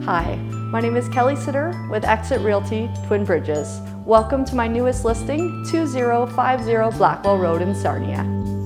Hi, my name is Kelly Sitter with Exit Realty, Twin Bridges. Welcome to my newest listing, 2050 Blackwell Road in Sarnia.